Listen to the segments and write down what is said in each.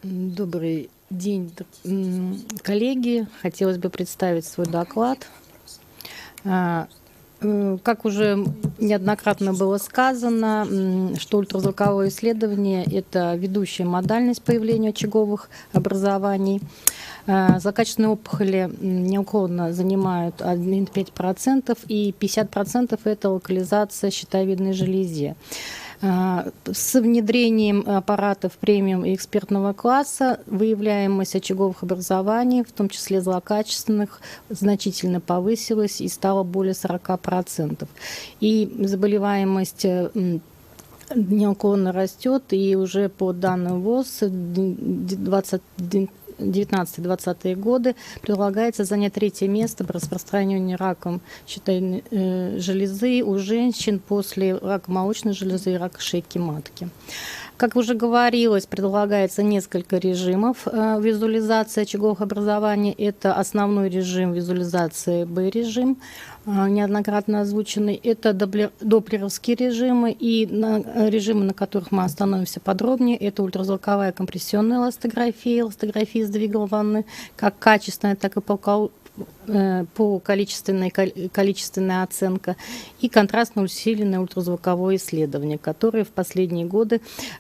Добрый день, коллеги. Хотелось бы представить свой доклад. Как уже неоднократно было сказано, что ультразвуковое исследование – это ведущая модальность появления очаговых образований. Злокачественные опухоли неуклонно занимают 1,5%, и 50% – это локализация в щитовидной железе. С внедрением аппаратов премиум и экспертного класса выявляемость очаговых образований, в том числе злокачественных, значительно повысилась и стала более 40%. И заболеваемость неуклонно растет, и уже по данным ВОЗ 19-20 годы предлагается занять третье место по распространению раком щитовидной железы у женщин после рака молочной железы и рака шейки матки. Как уже говорилось, предлагается несколько режимов визуализации очаговых образований. Это основной режим визуализации Б-режим, неоднократно озвученный. Это доплеровские режимы, и режимы, на которых мы остановимся подробнее, это ультразвуковая компрессионная эластография, эластография сдвига ванны, как качественная, так и по количественная оценка, и контрастно усиленное ультразвуковое исследование, которое в последние годы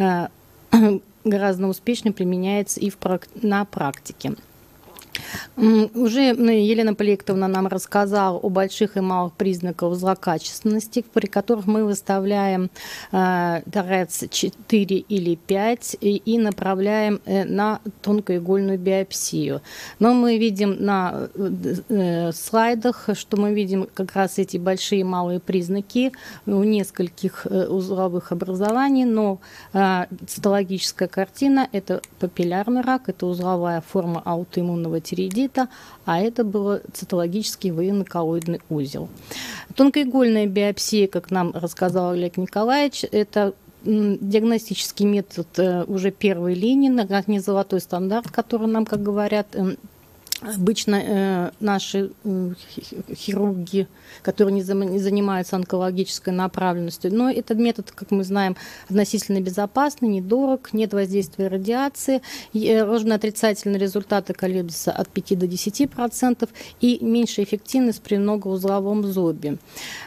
гораздо успешнее применяется и на практике. Уже Елена Полектовна нам рассказала о больших и малых признаках злокачественности, при которых мы выставляем ТРЭЦ 4 или 5 и направляем на тонкоигольную биопсию. Но мы видим на слайдах, что мы видим как раз эти большие и малые признаки у нескольких узловых образований, но цитологическая картина – это папиллярный рак, это узловая форма аутоиммунного тиреидита, а это был цитологический военно-коллоидный узел. Тонкоигольная биопсия, как нам рассказал Олег Николаевич, это диагностический метод уже первой линии, не золотой стандарт, который нам, как говорят, обычно наши хирурги, которые не занимаются онкологической направленностью. Но этот метод, как мы знаем, относительно безопасный, недорог, нет воздействия радиации, ложно-отрицательные результаты колеблются от 5 до 10% и меньшая эффективность при многоузловом зобе.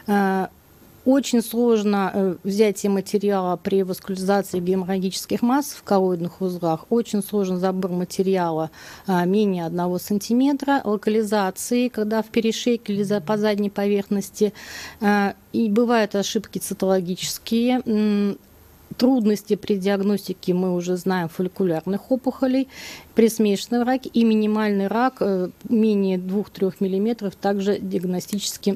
Очень сложно взятие материала при васкуляризации геморрагических масс в коллоидных узлах. Очень сложен забор материала менее 1 сантиметра. Локализации, когда в перешейке или по задней поверхности. И бывают ошибки цитологические. Трудности при диагностике мы уже знаем фолликулярных опухолей, при смешанном раке и минимальный рак менее 2-3 мм также диагностически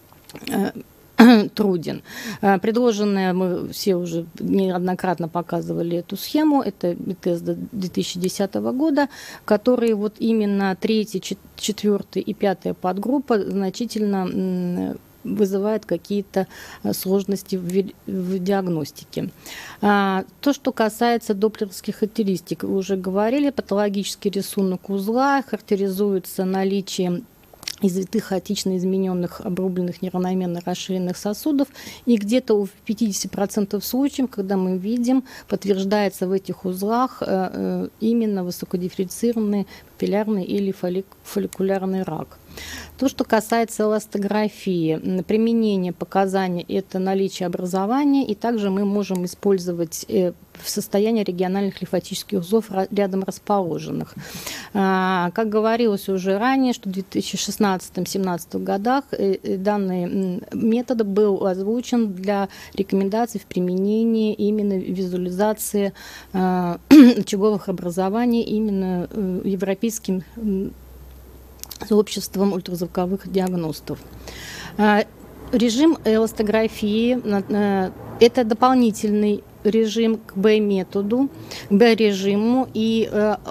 труден. Предложенное, мы все уже неоднократно показывали эту схему, это Bethesda 2010 года, которые вот именно 3, 4 и 5 подгруппа значительно вызывает какие-то сложности в диагностике. То, что касается доплеровских характеристик, вы уже говорили, патологический рисунок узла характеризуется наличием извитых хаотично измененных обрубленных нейрономерно расширенных сосудов, и где-то в 50% случаев, когда мы видим, подтверждается в этих узлах именно высокодифференцированный папиллярный или фолликулярный рак. То, что касается эластографии, применение показаний – это наличие образования, и также мы можем использовать в состоянии региональных лимфатических узлов рядом расположенных. Как говорилось уже ранее, что в 2016-2017 годах данный метод был озвучен для рекомендаций в применении именно визуализации очаговых образований именно европейским обществом ультразвуковых диагностов. Режим эластографии – это дополнительный режим к Б-методу, к Б-режиму, и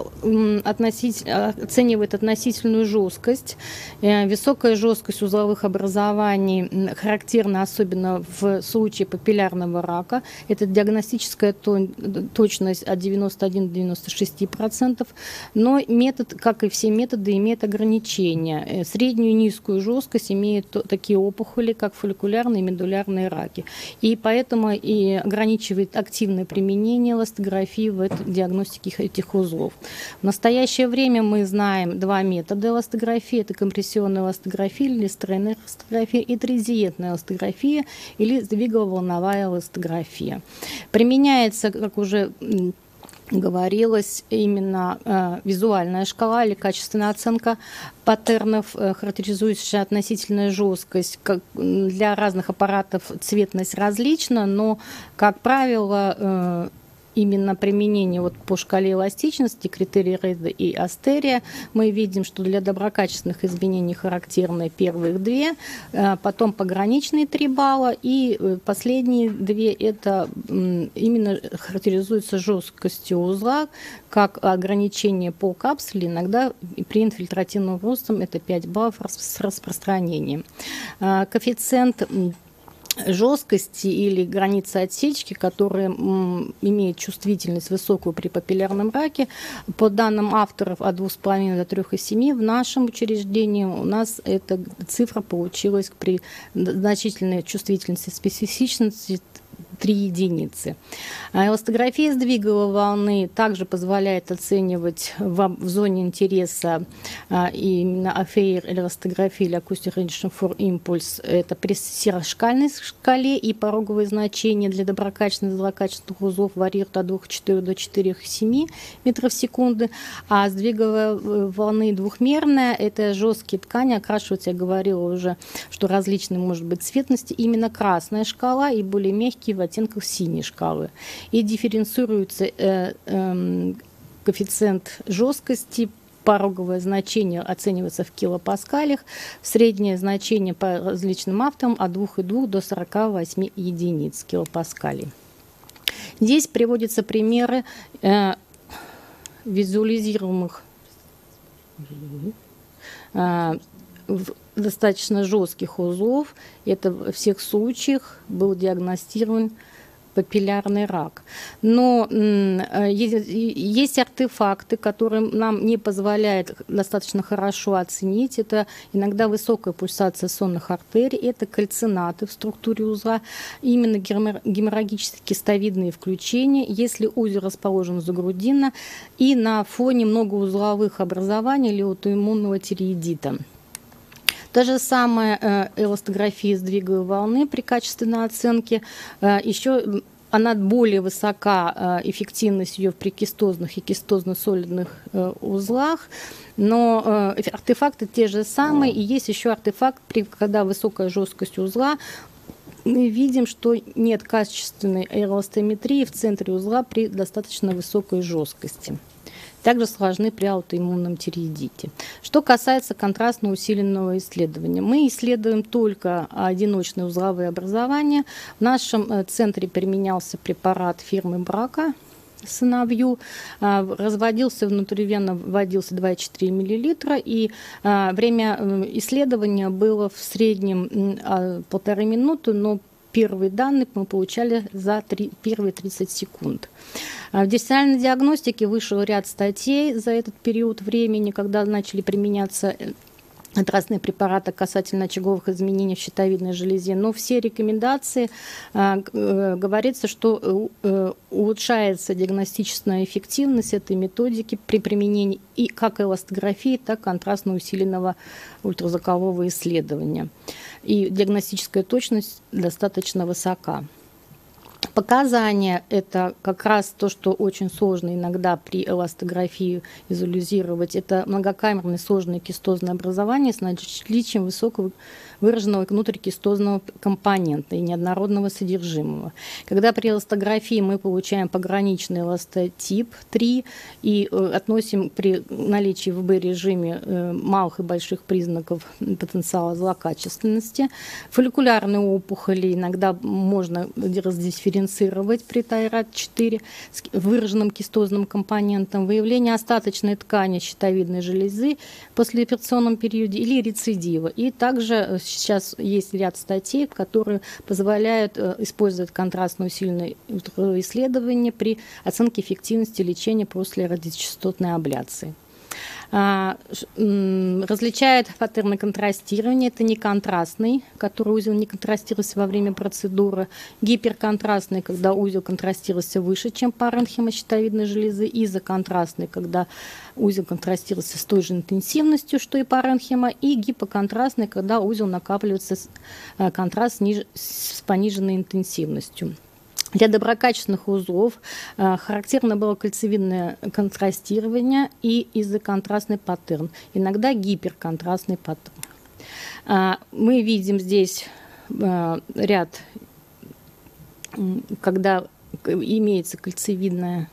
оценивает относительную жесткость. Высокая жесткость узловых образований характерна особенно в случае папиллярного рака. Это диагностическая точность от 91 до 96%. Но метод, как и все методы, имеет ограничения. Среднюю и низкую жесткость имеют такие опухоли, как фолликулярные и медулярные раки. И поэтому и ограничивает активное применение эластографии в диагностике этих узлов. В настоящее время мы знаем два метода эластографии. Это компрессионная эластография или стройная эластография и транзиентная эластография или сдвигово-волновая эластография. Применяется, как уже говорилось, именно визуальная шкала или качественная оценка паттернов, характеризующая относительная жесткость. Для разных аппаратов цветность различна, но, как правило, именно применение вот по шкале эластичности, критерии Рейда и Астерия, мы видим, что для доброкачественных изменений характерны первых две, потом пограничные 3 балла, и последние две это именно характеризуются жесткостью узла, как ограничение по капсуле, иногда при инфильтративном ростом это 5 баллов с распространением. Коэффициент жесткости или границы отсечки, которые имеют чувствительность высокую при папиллярном раке, по данным авторов от 2,5 до 3,7, в нашем учреждении у нас эта цифра получилась при значительной чувствительности, специфичности 3 единицы. Эластография сдвиговой волны также позволяет оценивать в зоне интереса именно AFEIR эластография или Acoustic Reduction for Impulse. Это при серошкальной шкале, и пороговые значения для доброкачественных и злокачественных узлов варьируют от 2,4 до 4,7 метров в секунду, а сдвиговая волны двухмерная – это жесткие ткани, окрашиваются, я говорила уже, что различные может быть цветности, именно красная шкала и более мягкие в оттенках синей шкалы. И дифференцируется коэффициент жесткости, пороговое значение оценивается в килопаскалях, среднее значение по различным авторам от 2,2 до 48 единиц килопаскалей. Здесь приводятся примеры визуализируемых достаточно жестких узлов. Это во всех случаях был диагностирован папиллярный рак. Но есть артефакты, которые нам не позволяют достаточно хорошо оценить. Это иногда высокая пульсация сонных артерий, это кальцинаты в структуре узла, именно геморрагические кистовидные включения, если узел расположен загрудинно и на фоне многоузловых образований или аутоиммунного тиреидита. Та же самая эластография сдвиговой волны при качественной оценке, еще она более высока, эффективность ее при кистозных и кистозно-солидных узлах, но артефакты те же самые, и есть еще артефакт, когда высокая жесткость узла, мы видим, что нет качественной эластометрии в центре узла при достаточно высокой жесткости. Также сложны при аутоиммунном тиреидите. Что касается контрастно усиленного исследования, мы исследуем только одиночные узловые образования. В нашем центре применялся препарат фирмы Брака Сыновью, разводился внутривенно, вводился 2,4 мл, и время исследования было в среднем 1,5 минуты, но первые данные мы получали за первые 30 секунд. В дифференциальной диагностике вышел ряд статей за этот период времени, когда начали применяться контрастные препараты касательно очаговых изменений в щитовидной железе. Но все рекомендации говорится, что улучшается диагностическая эффективность этой методики при применении и как эластографии, так и контрастно усиленного ультразвукового исследования. И диагностическая точность достаточно высока. Показания – это как раз то, что очень сложно иногда при эластографии визуализировать. Это многокамерные сложные кистозные образования с наличием высокого выраженного внутрикистозного компонента и неоднородного содержимого. Когда при эластографии мы получаем пограничный эластотип 3 и относим при наличии в Б-режиме малых и больших признаков потенциала злокачественности, фолликулярные опухоли иногда можно раздифференцировать при Тайрат-4 с выраженным кистозным компонентом, выявление остаточной ткани щитовидной железы в послеоперационном периоде или рецидива. И также сейчас есть ряд статей, которые позволяют использовать контрастно усиленное исследование при оценке эффективности лечения после радиочастотной абляции. Различает паттерны контрастирования. Это неконтрастный, который узел не контрастировался во время процедуры. Гиперконтрастный, когда узел контрастировался выше, чем паренхима щитовидной железы. Изоконтрастный, когда узел контрастировался с той же интенсивностью, что и паренхима. И гипоконтрастный, когда узел накапливается контраст с пониженной интенсивностью. Для доброкачественных узлов характерно было кольцевидное контрастирование и изоконтрастный паттерн, иногда гиперконтрастный паттерн. Мы видим здесь ряд, когда имеется кольцевидное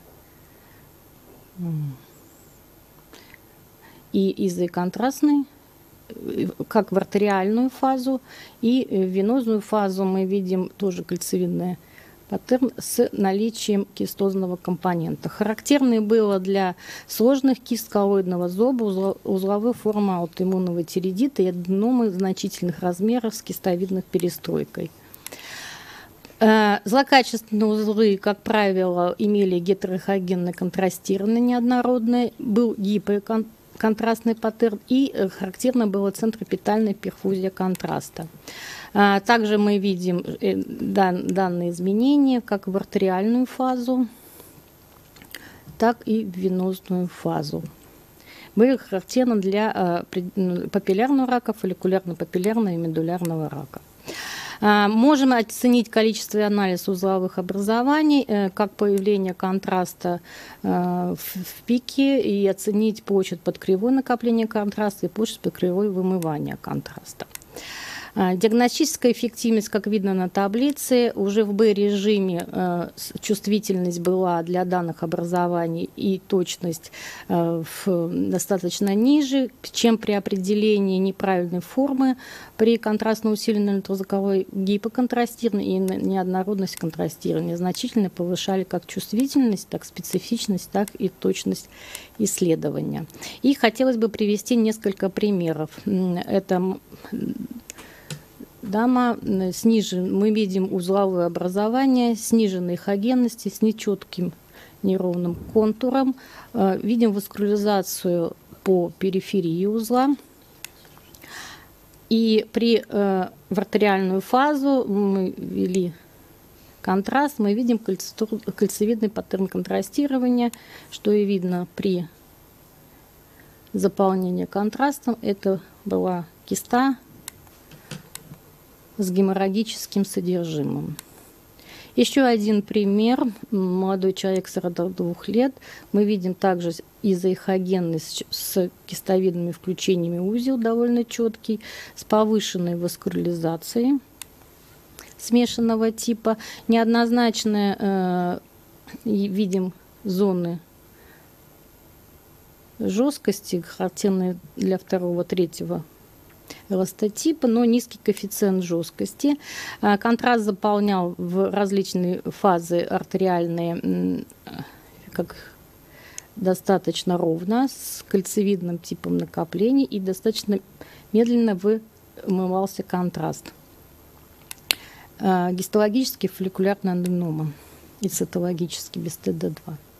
и изоконтрастный, как в артериальную фазу, и в венозную фазу мы видим тоже кольцевидное паттерн с наличием кистозного компонента. Характерной было для сложных кист коллоидного зоба узловые формы аутоиммунного тиреидита и аденомы значительных размеров с кистовидной перестройкой. Злокачественные узлы, как правило, имели гетерохогенное контрастирование неоднородное, был гиперконтрастный паттерн и характерна была центропитальная перфузия контраста. Также мы видим данные изменения как в артериальную фазу, так и в венозную фазу. Были характерны для папиллярного рака, фолликулярно-папиллярного и медулярного рака. Можем оценить количество и анализ узловых образований, как появление контраста в пике, и оценить площадь под кривой накопления контраста и площадь под кривой вымывания контраста. Диагностическая эффективность, как видно на таблице, уже в Б-режиме чувствительность была для данных образований и точность достаточно ниже, чем при определении неправильной формы при контрастно усиленной ультразвуковой гипоконтрастировании и неоднородность контрастирования. Значительно повышали как чувствительность, так специфичность, так и точность исследования. И хотелось бы привести несколько примеров. Это дама, мы видим узловое образование, сниженной хогенности, с нечетким неровным контуром. Видим васкуляризацию по периферии узла. И в артериальную фазу мы ввели контраст, мы видим кольцевидный паттерн контрастирования, что и видно при заполнении контрастом. Это была киста с геморрагическим содержимым. Еще один пример. Молодой человек 42 лет. Мы видим также изоэхогенность с кистовидными включениями узел, довольно четкий, с повышенной васкуляризацией смешанного типа. Неоднозначные видим зоны жесткости, характерные для второго-третьего эластотипа, но низкий коэффициент жесткости. Контраст заполнял в различные фазы артериальные как достаточно ровно, с кольцевидным типом накоплений, и достаточно медленно вымывался контраст. Гистологический фолликулярная аденома и цитологический без ТД2.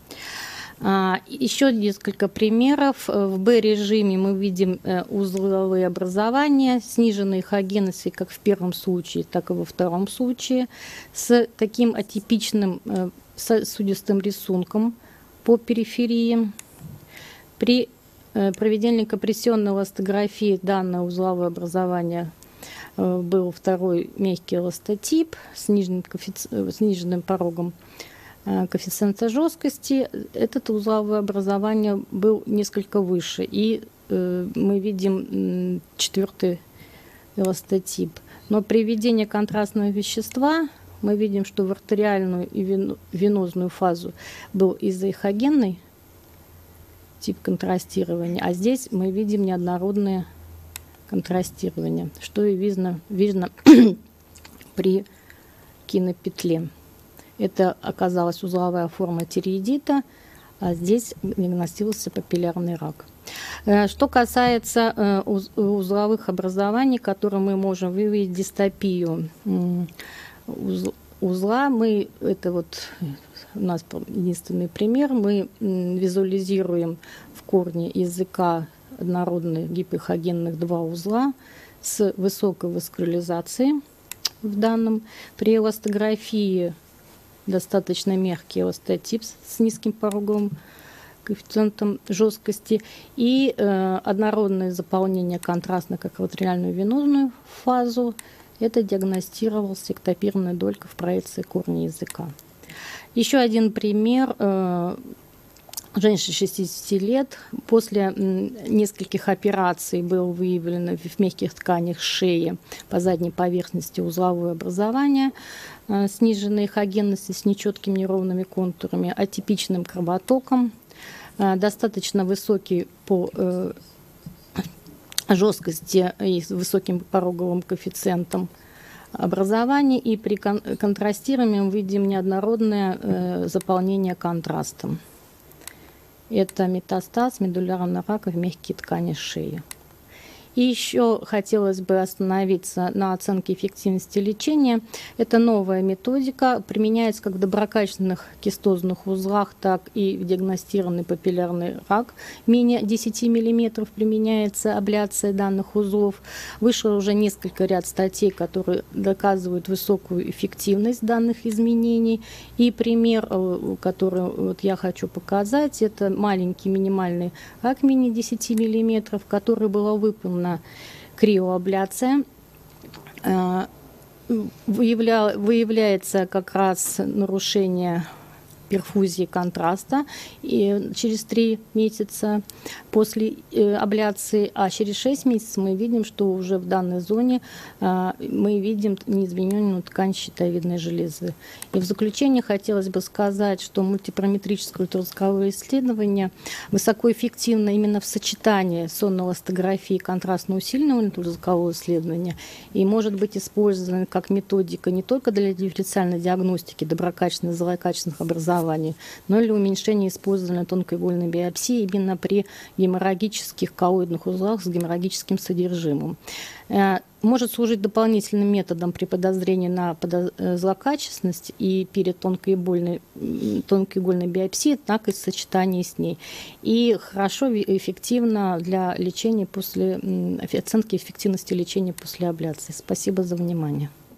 Еще несколько примеров. В Б-режиме мы видим узловые образования, сниженные хогенности как в первом случае, так и во втором случае, с таким атипичным сосудистым рисунком по периферии. При проведении компрессионной эластографии данное узловое образование был второй мягкий эластотип с сниженным порогом коэффициента жесткости. Этот узловое образование был несколько выше, и мы видим четвертый эластотип. Но при введении контрастного вещества мы видим, что в артериальную и венозную фазу был изоэхогенный тип контрастирования, а здесь мы видим неоднородное контрастирование, что и видно при кинопетле. Это оказалась узловая форма тиреидита, а здесь диагностировался папиллярный рак. Что касается узловых образований, которые мы можем выявить дистопию узла, это вот у нас единственный пример. Мы визуализируем в корне языка однородных гипохогенных два узла с высокой васкуляризацией в данном. При эластографии достаточно мягкий эластотип с низким пороговым коэффициентом жесткости и однородное заполнение контрастно как экваториальную венозную фазу. Это диагностировался эктопированная долька в проекции корня языка. Еще один пример. Женщине 60 лет после нескольких операций было выявлено в мягких тканях шеи по задней поверхности узловое образование сниженной хогенности с нечеткими неровными контурами, атипичным кровотоком, достаточно высокий по жесткости и с высоким пороговым коэффициентом образования, и при контрастировании мы видим неоднородное заполнение контрастом. Это метастаз медулярного рака в мягкие ткани шеи. И еще хотелось бы остановиться на оценке эффективности лечения. Это новая методика, применяется как в доброкачественных кистозных узлах, так и в диагностированный папиллярный рак. Менее 10 мм применяется абляция данных узлов. Вышло уже несколько ряд статей, которые доказывают высокую эффективность данных изменений. И пример, который вот я хочу показать, это маленький минимальный рак менее 10 мм, который была выполнена криоабляция. Выявляется как раз нарушение перфузии контраста и через 3 месяца после абляции, а через 6 месяцев мы видим, что уже в данной зоне мы видим неизмененную ткань щитовидной железы. И в заключение хотелось бы сказать, что мультипараметрическое ультразвуковое исследование высокоэффективно именно в сочетании сонно-эластографии и контрастно-усиленного ультразвукового исследования и может быть использовано как методика не только для дифференциальной диагностики доброкачественных и злокачественных образований, но и для уменьшения использования тонкоигольной биопсии именно при геморрагических коллоидных узлах с геморрагическим содержимым. Может служить дополнительным методом при подозрении на злокачественность и перед тонкоигольной биопсией, так и в сочетании с ней. И хорошо и эффективно для лечения оценки эффективности лечения после абляции. Спасибо за внимание.